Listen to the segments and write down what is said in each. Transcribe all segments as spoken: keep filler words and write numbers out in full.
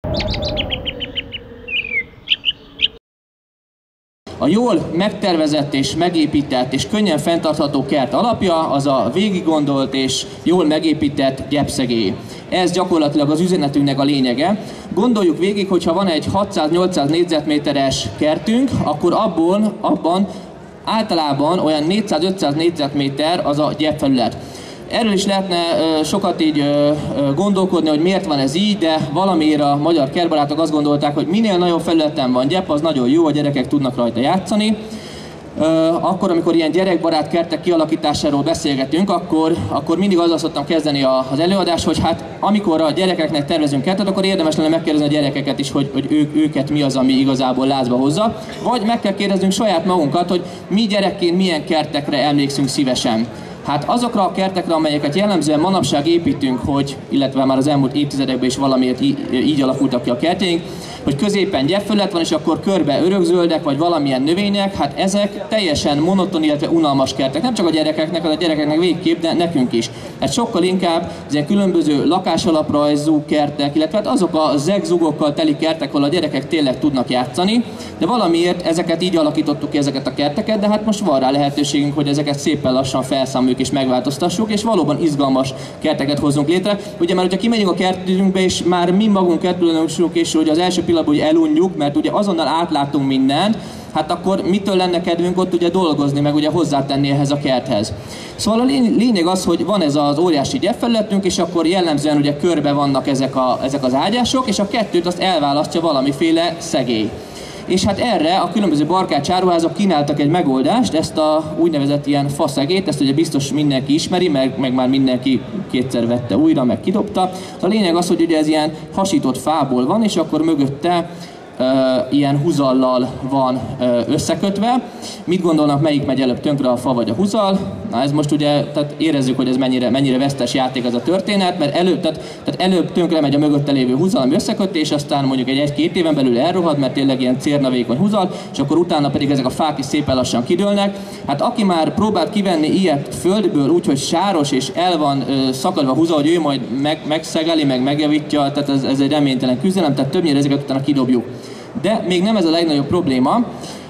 A jól megtervezett és megépített és könnyen fenntartható kert alapja az a végiggondolt és jól megépített gyepszegély. Ez gyakorlatilag az üzenetünknek a lényege. Gondoljuk végig, hogyha van egy hatszáz-nyolcszáz négyzetméteres kertünk, akkor abból, abban általában olyan négyszáz-ötszáz négyzetméter az a gyepfelület. Erről is lehetne ö, sokat így ö, gondolkodni, hogy miért van ez így, de valamiért a magyar kertbarátok azt gondolták, hogy minél nagyobb felületen van gyep, az nagyon jó, a gyerekek tudnak rajta játszani. Ö, akkor, amikor ilyen gyerekbarát kertek kialakításáról beszélgetünk, akkor, akkor mindig azzal szoktam kezdeni a, az előadást, hogy hát amikor a gyerekeknek tervezünk kertet, akkor érdemes lenne megkérdezni a gyerekeket is, hogy, hogy ők, őket mi az, ami igazából lázba hozza. Vagy meg kell kérdeznünk saját magunkat, hogy mi gyerekként milyen kertekre emlékszünk szívesen. Hát azokra a kertekre, amelyeket jellemzően manapság építünk, hogy, illetve már az elmúlt évtizedekben is valamiért így, így alakultak ki a kertjeink, hogy középen gyepfelület van, és akkor körbe örökzöldek, vagy valamilyen növények, hát ezek teljesen monoton, illetve unalmas kertek. Nem csak a gyerekeknek, hanem a gyerekeknek végképp, de nekünk is. Hát sokkal inkább az ilyen különböző lakásalaprajzú kertek, illetve hát azok a zegzugokkal teli kertek, ahol a gyerekek tényleg tudnak játszani, de valamiért ezeket így alakítottuk ki, ezeket a kerteket, de hát most van rá lehetőségünk, hogy ezeket szépen lassan felszámoljuk és megváltoztassuk, és valóban izgalmas kerteket hozzunk létre. Ugye már, hogyha kimegyünk a kertünkbe, és már mi magunk kertülönösünk, és hogy az első pillanatban hogy elunjuk, mert ugye azonnal átlátunk mindent, hát akkor mitől lenne kedvünk ott ugye dolgozni, meg ugye hozzátenni ehhez a kerthez. Szóval a lényeg az, hogy van ez az óriási gyepfelületünk, és akkor jellemzően ugye körbe vannak ezek, a, ezek az ágyások, és a kettőt azt elválasztja valamiféle szegély. És hát erre a különböző barkács áruházak kínáltak egy megoldást, ezt a úgynevezett ilyen faszegét, ezt ugye biztos mindenki ismeri, meg, meg már mindenki kétszer vette újra, meg kidobta. A lényeg az, hogy ugye ez ilyen hasított fából van, és akkor mögötte Uh, ilyen húzallal van uh, összekötve. Mit gondolnak, melyik megy előbb tönkre, a fa vagy a húzal? Na ez most ugye, tehát érezzük, hogy ez mennyire, mennyire vesztes játék ez a történet, mert előbb, tehát, tehát előbb tönkre megy a mögötte lévő húzal, ami összeköti, és aztán mondjuk egy egy-két éven belül elrohad, mert tényleg ilyen cérnavékony húzal, és akkor utána pedig ezek a fák is szépen lassan kidőlnek. Hát aki már próbált kivenni ilyet földből úgy, hogy sáros és el van uh, szakadva húzal, hogy ő majd meg, megszegeli, meg megjavítja, tehát ez, ez egy reménytelen küzdelem, tehát többnyire ezeket utána kidobjuk. De még nem ez a legnagyobb probléma.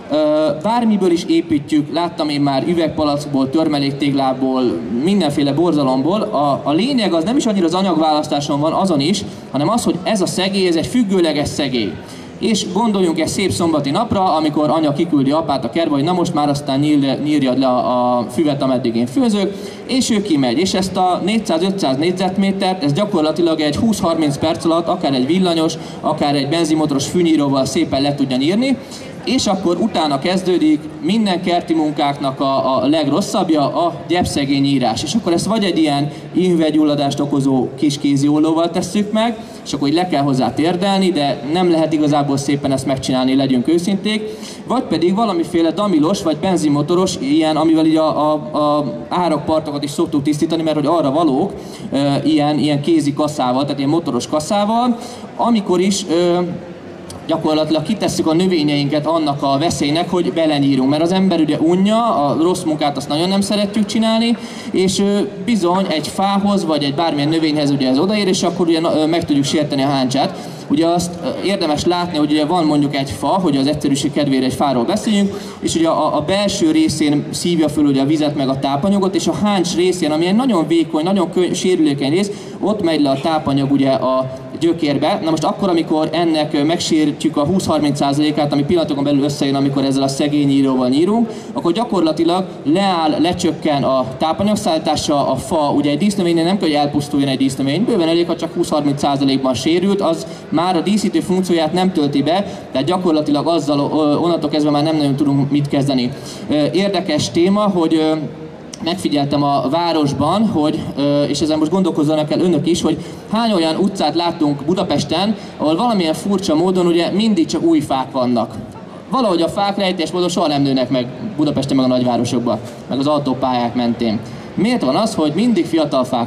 Bármiből is építjük, láttam én már üvegpalackból, törmeléktéglából, mindenféle borzalomból. A, a lényeg az nem is annyira az anyagválasztáson van, azon is, hanem az, hogy ez a szegély, ez egy függőleges szegély. És gondoljunk egy szép szombati napra, amikor anya kiküldi apát a kertbe, hogy na most már aztán nyír, nyírjad le a, a füvet, ameddig én főzök, és ő kimegy. És ezt a négyszáz-ötszáz négyzetmétert, ez gyakorlatilag egy húsz-harminc perc alatt, akár egy villanyos, akár egy benzinmotoros fűnyíróval szépen le tudja nyírni, és akkor utána kezdődik minden kerti munkáknak a, a legrosszabbja, a gyepszegély nyírás. És akkor ezt vagy egy ilyen inhüvelygyulladást okozó kis kéziollóval tesszük meg, és akkor így le kell hozzá térdelni, de nem lehet igazából szépen ezt megcsinálni, legyünk őszinték. Vagy pedig valamiféle damilos vagy benzinmotoros, ilyen, amivel így a, a, a árakpartokat is szoktuk tisztítani, mert hogy arra valók, e, ilyen, ilyen kézi kasszával, tehát ilyen motoros kasszával, amikor is e, gyakorlatilag kitesszük a növényeinket annak a veszélynek, hogy belenyírunk, mert az ember ugye unja, a rossz munkát azt nagyon nem szeretjük csinálni, és bizony egy fához, vagy egy bármilyen növényhez ugye ez odaér, és akkor ugye meg tudjuk sérteni a háncsát. Ugye azt érdemes látni, hogy ugye van mondjuk egy fa, hogy az egyszerűség kedvére egy fáról beszéljünk, és ugye a, a belső részén szívja föl ugye a vizet meg a tápanyagot, és a háncs részén, ami egy nagyon vékony, nagyon könny, sérülékeny rész, ott megy le a tápanyag ugye a gyökérbe. Na most akkor, amikor ennek megsértjük a húsz-harminc százalékát, ami pillanatokon belül összejön, amikor ezzel a szegényíróval nyírunk, akkor gyakorlatilag leáll, lecsökken a tápanyagszállítása, a fa, ugye egy dísznövénynél nem kell, hogy elpusztuljon egy dísznövény, bőven elég, ha csak húsz-harminc százalékban sérült, az már a díszítő funkcióját nem tölti be, tehát gyakorlatilag azzal onnantól kezdve már nem nagyon tudunk mit kezdeni. Érdekes téma, hogy megfigyeltem a városban, hogy, és ezen most gondolkozzanak el önök is, hogy hány olyan utcát láttunk Budapesten, ahol valamilyen furcsa módon ugye mindig csak új fák vannak. Valahogy a fák rejtélyes módon soha nem nőnek meg Budapesten meg a nagyvárosokban, meg az autópályák mentén. Miért van az, hogy mindig fiatal fák vannak?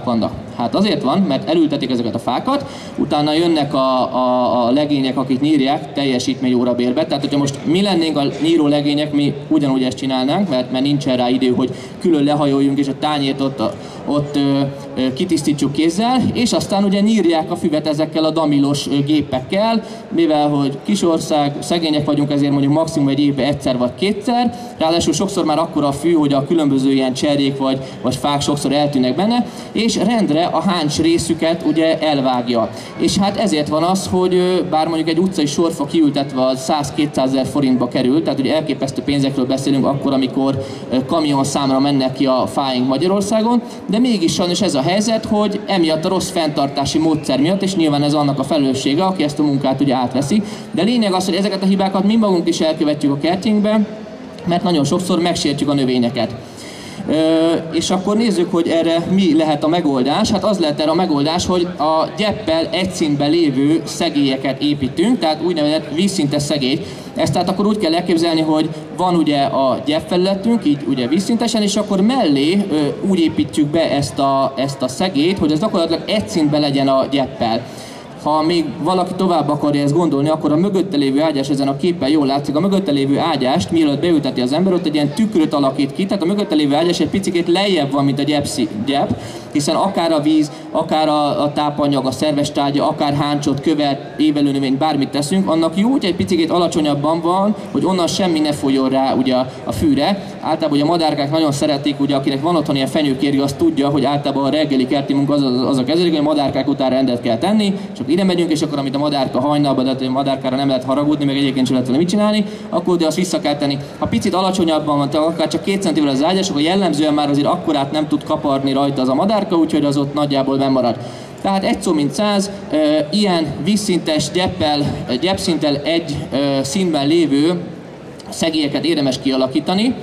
Hát azért van, mert elültetik ezeket a fákat, utána jönnek a, a, a legények, akik nyírják teljesítmény órabérbe. Tehát, hogyha most mi lennénk a nyíró legények, mi ugyanúgy ezt csinálnánk, mert, mert nincsen rá idő, hogy külön lehajoljunk és a tányért ott, ott ö, ö, kitisztítsuk kézzel, és aztán ugye nyírják a füvet ezekkel a damilos ö, gépekkel, mivel hogy kisország, szegények vagyunk, ezért mondjuk maximum egy évben egyszer vagy kétszer, ráadásul sokszor már akkora a fű, hogy a különböző ilyen cserjék vagy, vagy fák sokszor eltűnnek benne, és rendre a háncs részüket ugye elvágja. És hát ezért van az, hogy bár mondjuk egy utcai sorfa kiültetve az száz-kétszázezer forintba kerül, tehát ugye elképesztő pénzekről beszélünk akkor, amikor kamion számra mennek ki a fáink Magyarországon, de mégis sajnos ez a helyzet, hogy emiatt a rossz fenntartási módszer miatt, és nyilván ez annak a felelőssége, aki ezt a munkát ugye átveszi, de lényeg az, hogy ezeket a hibákat mi magunk is elkövetjük a kertjeinkben, mert nagyon sokszor megsértjük a növényeket. Ö, és akkor nézzük, hogy erre mi lehet a megoldás. Hát az lehet erre a megoldás, hogy a gyeppel egy szintben lévő szegélyeket építünk, tehát úgynevezett vízszintes szegélyt. Ezt tehát akkor úgy kell elképzelni, hogy van ugye a gyeppfelületünk, így ugye vízszintesen, és akkor mellé ö, úgy építjük be ezt a, ezt a szegélyt, hogy ez gyakorlatilag egy szintben legyen a gyeppel. Ha még valaki tovább akarja ezt gondolni, akkor a mögötte lévő ágyás, ezen a képen jól látszik, a mögötte lévő ágyást, mielőtt beülteti az ember, ott egy ilyen tükröt alakít ki, tehát a mögötte lévő ágyás egy picit lejjebb van, mint a gyep, hiszen akár a víz, akár a, a tápanyag, a szerves tárgya, akár háncsot, követ, évelőnövényt, bármit teszünk, annak jó, hogy egy picit alacsonyabban van, hogy onnan semmi ne folyjon rá ugye a fűre. Általában ugye a madárkák nagyon szeretik, ugye akinek van otthon ilyen fenyőkérge, az tudja, hogy általában a reggeli kerti munka az, az, az a kezelik, hogy a madárkák után rendet kell tenni, és akkor ide megyünk, és akkor amit a madárka hajnalban, de a madárkára nem lehet haragudni, meg egyébként sem lehet vele mit csinálni, akkor de azt vissza kell tenni. Ha picit alacsonyabban van, akár csak két centivel az ágyás, akkor jellemzően már azért akkorát nem tud kaparni rajta az a madárka, úgyhogy az ott nagyjából bemarad. Tehát egy szó mint száz, e, ilyen vízszintes gyeppel, gyepszinttel egy e, színben lévő szegélyeket érdemes kialakítani.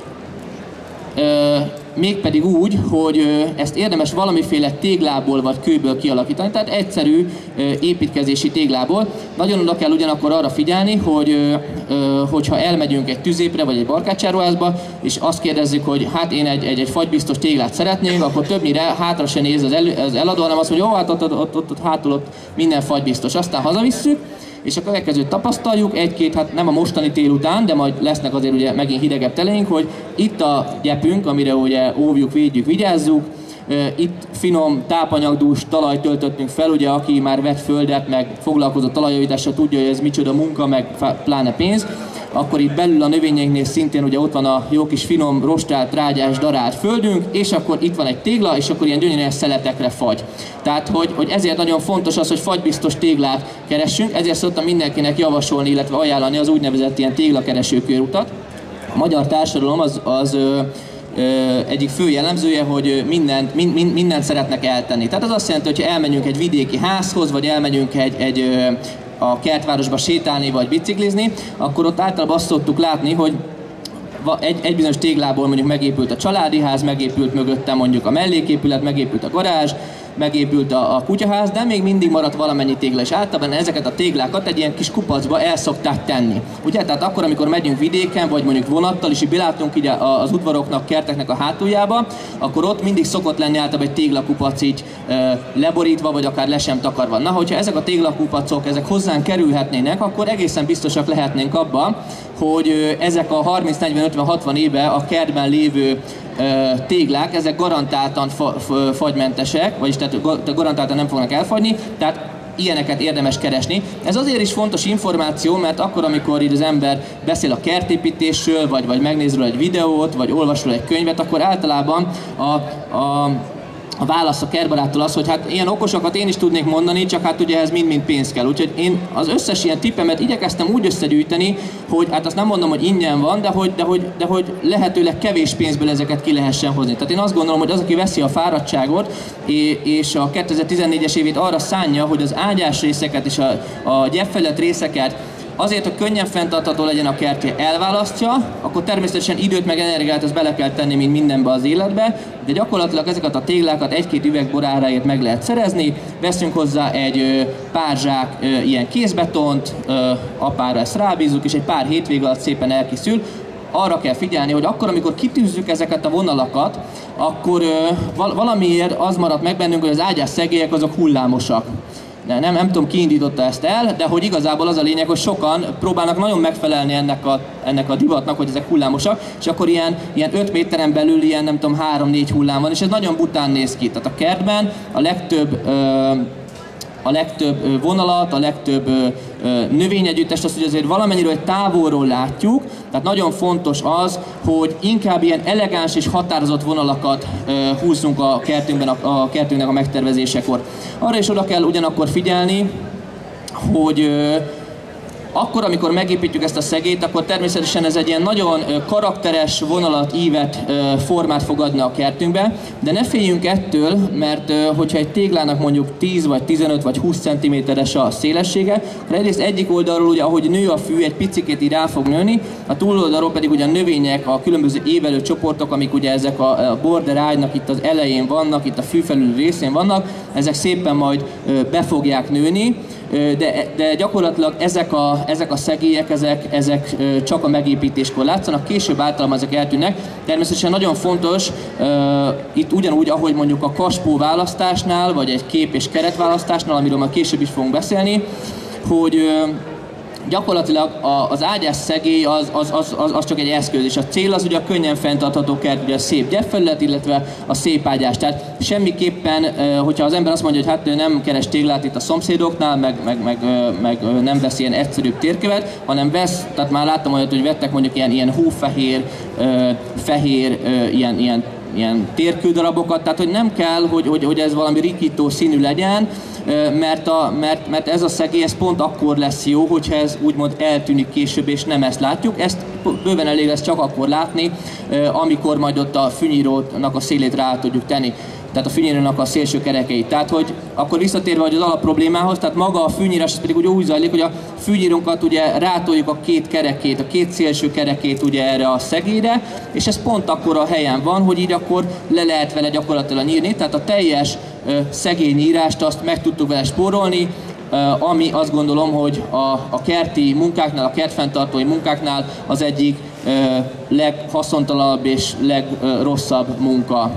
E, mégpedig úgy, hogy ezt érdemes valamiféle téglából vagy kőből kialakítani, tehát egyszerű építkezési téglából. Nagyon oda kell ugyanakkor arra figyelni, hogy hogyha elmegyünk egy tüzépre vagy egy barkácsáruházba, és azt kérdezzük, hogy hát én egy, egy, egy fagybiztos téglát szeretnénk, akkor többnyire hátra se néz az, elő, az eladó, hanem azt mondja, jó, hát ott, ott, ott, ott, ott hátul ott minden fagybiztos. Aztán hazavisszük, és a következőt tapasztaljuk, egy-két, hát nem a mostani tél után, de majd lesznek azért ugye megint hidegebb telénk, hogy itt a gyepünk, amire ugye óvjuk, védjük, vigyázzuk, itt finom, tápanyagdús talajt töltöttünk fel, ugye aki már vett földet, meg foglalkozott talajjavítással, tudja, hogy ez micsoda munka, meg pláne pénz, akkor itt belül a növényeinknél szintén ugye ott van a jó kis finom, rostált, trágyás, darált földünk, és akkor itt van egy tégla, és akkor ilyen gyönyörűen szeletekre fagy. Tehát, hogy, hogy ezért nagyon fontos az, hogy fagybiztos téglát keressünk, ezért szoktam mindenkinek javasolni, illetve ajánlani az úgynevezett ilyen téglakereső körutat. A magyar társadalom az, az ö, ö, egyik fő jellemzője, hogy mindent, mind, mind, mindent szeretnek eltenni. Tehát az azt jelenti, hogy elmegyünk egy vidéki házhoz, vagy elmegyünk egy, egy ö, a kertvárosba sétálni vagy biciklizni, akkor ott általában azt szoktuk látni, hogy egy, egy bizonyos téglából mondjuk megépült a családi ház, megépült mögötte mondjuk a melléképület, megépült a garázs, megépült a, a kutyaház, de még mindig maradt valamennyi tégla, és általában ezeket a téglákat egy ilyen kis kupacba el szokták tenni. Ugye, tehát akkor, amikor megyünk vidéken, vagy mondjuk vonattal, és így belátunk így az udvaroknak, kerteknek a hátuljába, akkor ott mindig szokott lenni általában egy téglakupac így e, leborítva, vagy akár le sem takarva. Na, hogyha ezek a téglakupacok, ezek hozzánk kerülhetnének, akkor egészen biztosak lehetnénk abban, hogy ezek a harminc, negyven, ötven, hatvan éve a kertben lévő téglák, ezek garantáltan fa, fagymentesek, vagyis tehát garantáltan nem fognak elfagyni, tehát ilyeneket érdemes keresni. Ez azért is fontos információ, mert akkor, amikor így az ember beszél a kertépítésről, vagy, vagy megnéz róla egy videót, vagy olvas róla egy könyvet, akkor általában a, a A válasz a kertbaráttól az, hogy hát ilyen okosakat én is tudnék mondani, csak hát ugye ez mind-mind pénz kell. Úgyhogy én az összes ilyen tippemet igyekeztem úgy összegyűjteni, hogy hát azt nem mondom, hogy ingyen van, de hogy, de hogy, de hogy lehetőleg kevés pénzből ezeket ki lehessen hozni. Tehát én azt gondolom, hogy az, aki veszi a fáradtságot, és a kétezer-tizennégyes évét arra szánja, hogy az ágyás részeket és a, a gyepfelett részeket azért, hogy könnyen fenntartható legyen a kertje, elválasztja, akkor természetesen időt meg energiát ezt bele kell tenni, mint mindenbe az életbe, de gyakorlatilag ezeket a téglákat egy-két üveg boráráért meg lehet szerezni, veszünk hozzá egy pár zsák ilyen kézbetont, apára ezt rábízzuk, és egy pár hétvég alatt szépen elkészül. arra kell figyelni, hogy akkor, amikor kitűzzük ezeket a vonalakat, akkor val valamiért az maradt meg bennünk, hogy az ágyás szegélyek azok hullámosak. Nem, nem, nem tudom, ki indította ezt el, de hogy igazából az a lényeg, hogy sokan próbálnak nagyon megfelelni ennek a, ennek a divatnak, hogy ezek hullámosak, és akkor ilyen, ilyen öt méteren belül ilyen, nem tudom, három-négy hullám van, és ez nagyon bután néz ki. Tehát a kertben a legtöbb, ö, a legtöbb vonalat, a legtöbb ö, ö, növényegyüttest, azt, hogy azért valamennyire hogy távolról látjuk, tehát nagyon fontos az, hogy inkább ilyen elegáns és határozott vonalakat ö, húzzunk a kertünkben, a, a kertünknek a megtervezésekor. Arra is oda kell ugyanakkor figyelni, hogy ö, akkor, amikor megépítjük ezt a szegélyt, akkor természetesen ez egy ilyen nagyon karakteres vonalat, ívet, formát fog adni a kertünkbe, de ne féljünk ettől, mert hogyha egy téglának mondjuk tíz vagy tizenöt vagy húsz centiméteres a szélessége, akkor egyrészt egyik oldalról, ugye, ahogy nő a fű, egy picikét így rá fog nőni, a túloldalról pedig ugye a növények, a különböző évelő csoportok, amik ugye ezek a border ágynak itt az elején vannak, itt a fű felül részén vannak, ezek szépen majd be fogják nőni. De, de gyakorlatilag ezek a, ezek a szegélyek, ezek, ezek csak a megépítéskor látszanak, később általában ezek eltűnnek. Természetesen nagyon fontos, uh, itt ugyanúgy, ahogy mondjuk a kaspó választásnál, vagy egy kép és keret választásnál, amiről már később is fogunk beszélni, hogy uh, gyakorlatilag az ágyás szegély az, az, az, az, az csak egy eszköz, és a cél az ugye a könnyen fenntartható kert, ugye a szép gyepfelület, illetve a szép ágyás. Tehát semmiképpen, hogyha az ember azt mondja, hogy hát ő nem keres téglát itt a szomszédoknál, meg, meg, meg, meg nem vesz ilyen egyszerűbb térkövet, hanem vesz, tehát már láttam olyat, hogy vettek mondjuk ilyen, ilyen hófehér, fehér, ilyen, ilyen ilyen térkődarabokat, tehát hogy nem kell, hogy, hogy, hogy ez valami rikító színű legyen, mert, a, mert, mert ez a szegély ez pont akkor lesz jó, hogyha ez úgymond eltűnik később, és nem ezt látjuk. Ezt bőven elég lesz csak akkor látni, amikor majd ott a fűnyírónak a szélét rá tudjuk tenni, tehát a fűnyírónak a szélső kerekeit. Tehát, hogy akkor visszatérve hogy az alapproblémához, tehát maga a fűnyírás pedig ugye úgy zajlik, hogy a fűnyírónkat ugye rátoljuk a két kerekét, a két szélső kerekét ugye erre a szegélyre, és ez pont akkor a helyen van, hogy így akkor le lehet vele gyakorlatilag nyírni, tehát a teljes szegélynyírást azt meg tudtuk vele spórolni, ami azt gondolom, hogy a, a kerti munkáknál, a kertfenntartói munkáknál az egyik leghaszontalanabb és legrosszabb munka.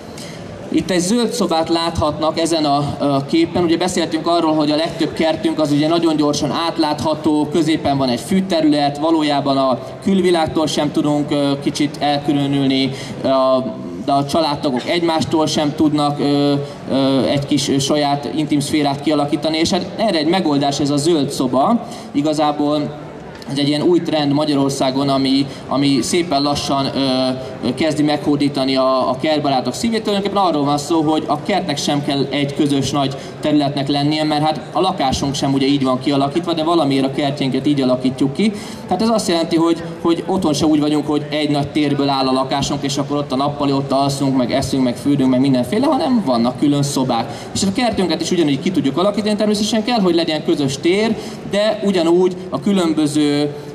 Itt egy zöld szobát láthatnak ezen a, a képen. Ugye beszéltünk arról, hogy a legtöbb kertünk az ugye nagyon gyorsan átlátható, középen van egy fűterület, valójában a külvilágtól sem tudunk kicsit elkülönülni, a, de a családtagok egymástól sem tudnak ö, ö, egy kis saját intim szférát kialakítani, és hát erre egy megoldás ez a zöld szoba. Igazából ez egy ilyen új trend Magyarországon, ami, ami szépen lassan ö, kezdi meghódítani a, a kertbarátok szívét. Tulajdonképpen arról van szó, hogy a kertnek sem kell egy közös nagy területnek lennie, mert hát a lakásunk sem ugye így van kialakítva, de valamiért a kertjénket így alakítjuk ki. Tehát ez azt jelenti, hogy, hogy otthon se úgy vagyunk, hogy egy nagy térből áll a lakásunk, és akkor ott a nappali, ott alszunk, meg eszünk, meg fürdünk, meg mindenféle, hanem vannak külön szobák. És a kertünket is ugyanúgy ki tudjuk alakítani, természetesen kell, hogy legyen közös tér, de ugyanúgy a különböző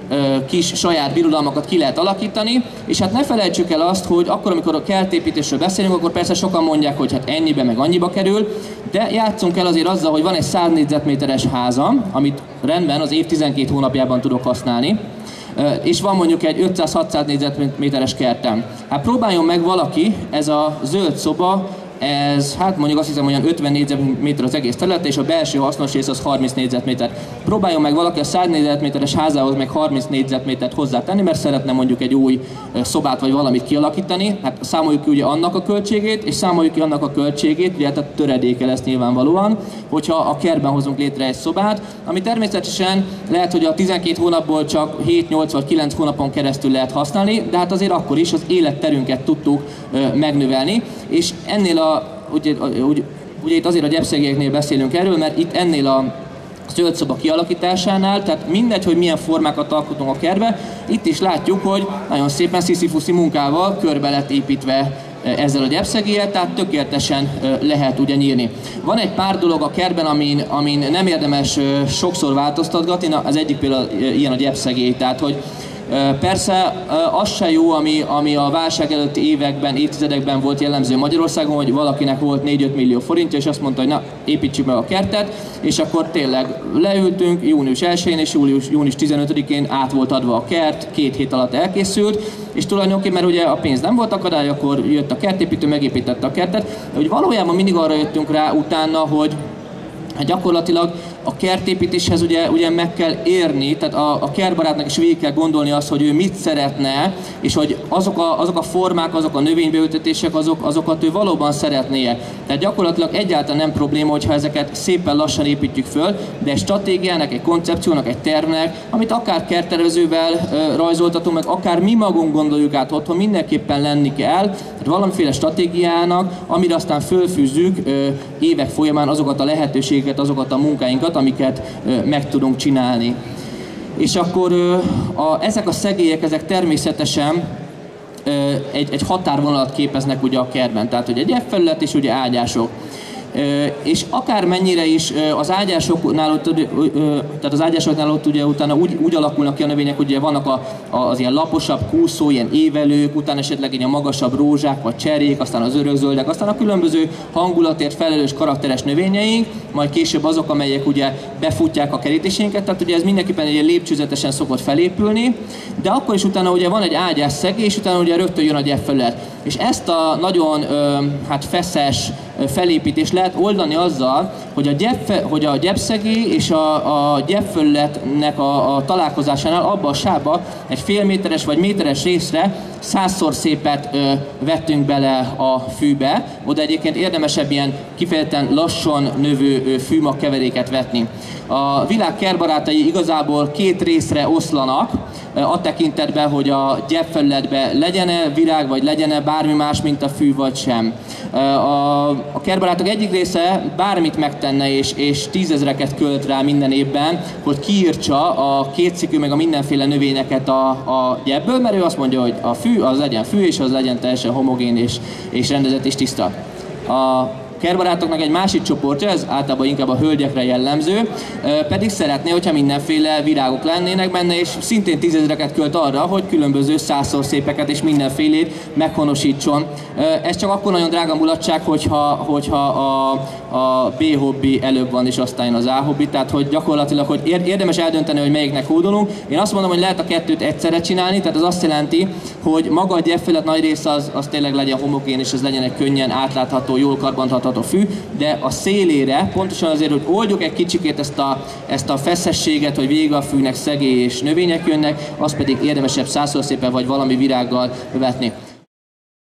kis saját birodalmakat ki lehet alakítani, és hát ne felejtsük el azt, hogy akkor, amikor a kertépítésről beszélünk, akkor persze sokan mondják, hogy hát ennyibe meg annyiba kerül, de játszunk el azért azzal, hogy van egy száz négyzetméteres házam, amit rendben az év tizenkét hónapjában tudok használni, és van mondjuk egy ötszáz-hatszáz négyzetméteres kertem. Hát próbáljon meg valaki, ez a zöld szoba, ez, hát mondjuk azt hiszem, olyan ötven négyzetméter az egész terület, és a belső hasznos rész az harminc négyzetméter. Próbáljon meg valaki a száz négyzetméteres házához meg harminc négyzetmétert hozzátenni, mert szeretne mondjuk egy új szobát vagy valamit kialakítani. Hát számoljuk ki ugye annak a költségét, és számoljuk ki annak a költségét, ugye hát töredéke lesz nyilvánvalóan, hogyha a kertben hozunk létre egy szobát, ami természetesen lehet, hogy a tizenkét hónapból csak hét-nyolc vagy kilenc hónapon keresztül lehet használni, de hát azért akkor is az életterünket tudtuk megnövelni, és ennél a Ugye, ugye, ugye itt azért a gyepszegélyeknél beszélünk erről, mert itt ennél a zöld szoba kialakításánál, tehát mindegy, hogy milyen formákat alkotunk a kertbe, itt is látjuk, hogy nagyon szépen sziszifuszi munkával körbe lett építve ezzel a gyepszegéllyel, tehát tökéletesen lehet ugye nyírni. Van egy pár dolog a kertben, amin, amin nem érdemes sokszor változtatgatni, az egyik például ilyen a gyepszegély, tehát hogy Persze az se jó, ami, ami a válság előtti években, évtizedekben volt jellemző Magyarországon, hogy valakinek volt négy-öt millió forintja, és azt mondta, hogy na, építsük meg a kertet, és akkor tényleg leültünk június elsején és július, június tizenötödikén át volt adva a kert, két hét alatt elkészült, és tulajdonképpen, mert ugye a pénz nem volt akadály, akkor jött a kertépítő, megépítette a kertet, hogy valójában mindig arra jöttünk rá utána, hogy hát gyakorlatilag a kertépítéshez ugye, ugye meg kell érni, tehát a, a kertbarátnak is végig kell gondolni azt, hogy ő mit szeretne, és hogy azok a, azok a formák, azok a növénybeültetések, azok, azokat ő valóban szeretnie. Tehát gyakorlatilag egyáltalán nem probléma, hogyha ezeket szépen lassan építjük föl, de egy stratégiának, egy koncepciónak, egy tervnek, amit akár kerttervezővel e, rajzoltatunk, meg akár mi magunk gondoljuk át otthon, mindenképpen lenni kell, tehát valamiféle stratégiának, amire aztán fölfűzzük e, évek folyamán azokat a lehetőségeket, azokat a munkáinkat, amiket ö, meg tudunk csinálni. És akkor ö, a, ezek a szegélyek, ezek természetesen ö, egy, egy határvonalat képeznek ugye a kertben, tehát hogy egy F-felület és ugye ágyások. Ö, és akármennyire is ö, az ágyásoknál, ott, ö, ö, tehát az ágyásoknál ott ugye utána úgy, úgy alakulnak ki a növények, hogy ugye vannak a, a, az ilyen laposabb, kúszó, ilyen évelők, utána esetleg ilyen magasabb rózsák vagy cserjék, aztán az örökzöldek, aztán a különböző hangulatért felelős karakteres növényeink, majd később azok, amelyek ugye befutják a kerítéseinket, tehát ugye ez mindenképpen egy lépcsőzetesen szokott felépülni, de akkor is utána ugye van egy ágyás szegély, és utána ugye rögtön jön a gyepfelület. És ezt a nagyon ö, hát feszes felépítést lehet oldani azzal, hogy a, gyep, hogy a gyepszegély és a, a gyepfelületnek a, a találkozásánál abba a sávba egy fél méteres vagy méteres részre százszor szépet ö, vettünk bele a fűbe. Oda egyébként érdemesebb ilyen kifejezetten lassan növő ö, fűmag keveréket vetni. A világ kertbarátai igazából két részre oszlanak, a tekintetben, hogy a gyepfelületben legyen-e virág, vagy legyen-e bármi más, mint a fű, vagy sem. A, a kertbarátok egyik része bármit megtenne, és, és tízezreket költ rá minden évben, hogy kiírtsa a kétszikű meg a mindenféle növényeket a, a gyepből, mert ő azt mondja, hogy a fű az legyen fű, és az legyen teljesen homogén és, és rendezett és tiszta. A kertbarátoknak egy másik csoportja, ez általában inkább a hölgyekre jellemző, pedig szeretné, hogyha mindenféle virágok lennének benne, és szintén tízezreket költ arra, hogy különböző százszor szépeket és mindenfélét meghonosítson. Ez csak akkor nagyon drága mulatság, hogyha, hogyha a, a B-hobbi előbb van, és aztán jön az A-hobbi, tehát hogy gyakorlatilag hogy érdemes eldönteni, hogy melyiknek kódolunk. Én azt mondom, hogy lehet a kettőt egyszerre csinálni, tehát az azt jelenti, hogy maga a gyepfelület nagy része az, az tényleg legyen homogén, és ez legyen egy könnyen átlátható, jól karbantartható a fű, de a szélére pontosan azért, hogy oldjuk egy kicsikét ezt a, ezt a feszességet, hogy végig a fűnek szegély és növények jönnek, azt pedig érdemesebb százszor szépen vagy valami virággal vetni.